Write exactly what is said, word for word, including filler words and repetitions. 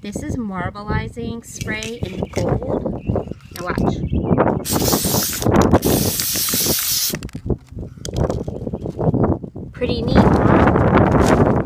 This is Marbelizing Spray in gold. Now watch. Pretty neat, huh?